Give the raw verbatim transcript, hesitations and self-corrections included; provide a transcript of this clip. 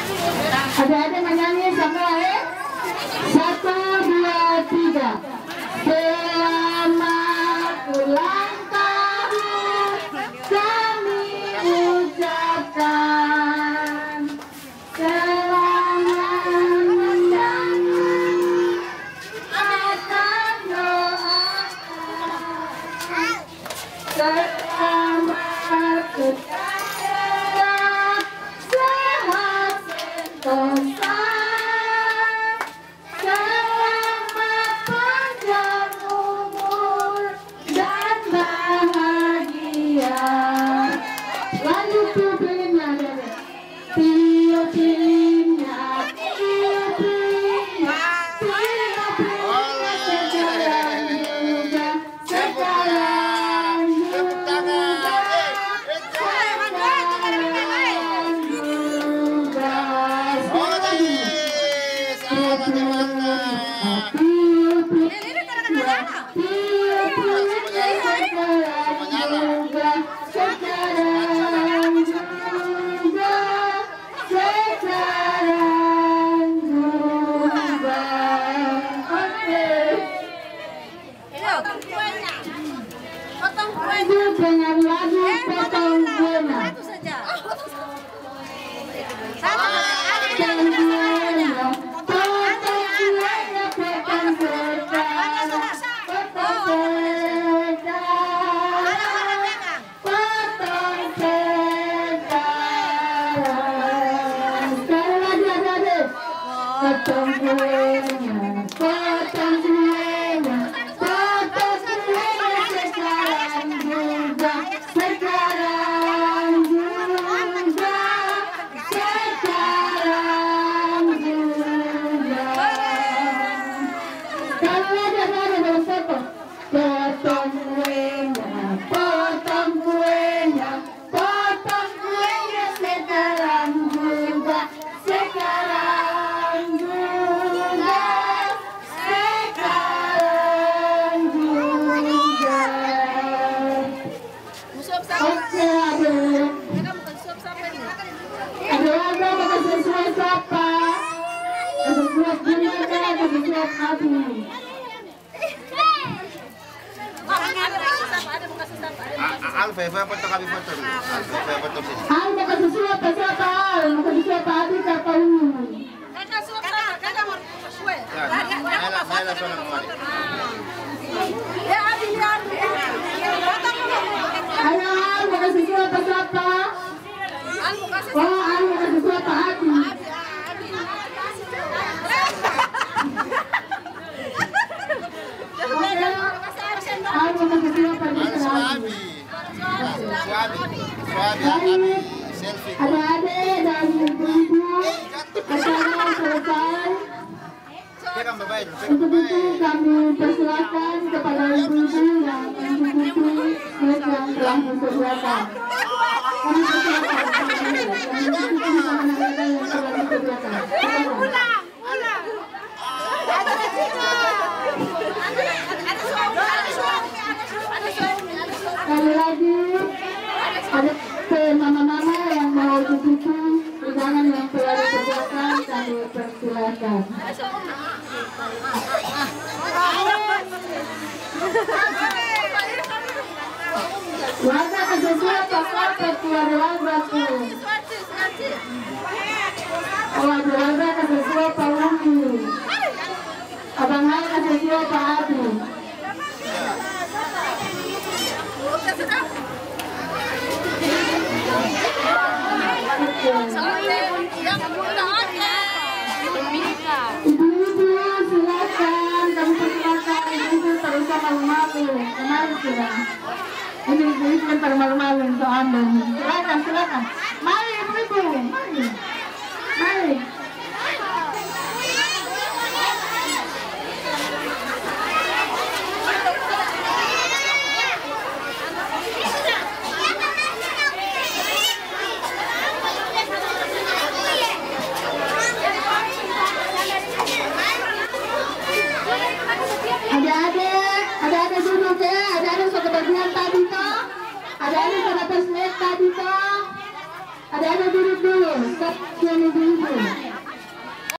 Ada-ada menyanyi sama eh? Satu, dua, tiga. Selamat ulang tahun kami ucapkan. Selamat menyanyi akan doakan. Selamat berjaya, sehat sentosa. Selamat panjang umur dan bahagia. Lanjut pupilnya, Dede. Tiup-tiupnya, tiup-tiupnya, tiup-tiupnya sekarang juga, sekarang juga, sekarang juga. Dengan lagu potong kuenya. Potong kuenya, potong kuenya, potong sekarang, potong sekarang, potong sekarang. Sekali lagi adik-adik. Potong kuenya, potong kuenya, potong kuenya sekarang juga, sekarang juga, sekarang juga. Sekali lagi adik-adik dalam foto. Potong kuenya, potong kuenya, potong kuenya sekarang juga, sekarang juga, sekarang juga. Oke, adik. Adik-adik ada sesuai siapa? Ada sesuai Junior, ada sesuai Abi. Alfa, foto kami foto dulu. Alfa, foto sini. Al mau kasih suap siapa? Al mau kasih suap Abi siapa ini? Kakak suap sama, kakak mau suap. Ya, Naila, Naila sono kemari. Ya, Abi, ya, Abi. Ayo Al mau kasih suap siapa? Al mau kasih Oh, Al mau kasih suap Abi. Oke, Al mau kasih suap Abi. Suabi. Suabi. Suabi, Abi. Selfie. Adik-adik dan ibu-ibu, acara selesai. Pegang babai, pegang Untuk itu babai. kami persilakan kepada ibu-ibu yang mengikuti snack yang telah disediakan. Kami persilakan kepada ibu yang mengikuti makanan yang telah disediakan. Silakan. Sekali lagi, ada ke mama-mama yang mau ikuti hidangan yang telah disediakan, kami persilakan. Warga kesesuaian pakar ketua wargaku. Oh, ada warga kesesuaian Pak Wumi. Abang Hai kesesuaian Pak Adi. Ibu-ibu silakan, kami persilakan ibu-ibu terus malu-malu. Kemarin sudah. Ini ibu-ibu bentar malu-malu untuk anda. Silakan, silakan. Mari ibu-ibu, mari. Mari. Adik-adik, adik-adik duduk ya, adik-adik sudah kebagian tadi toh, adik-adik sudah dapat snack tadi toh, adik-adik duduk dulu, stop, jangan duduk.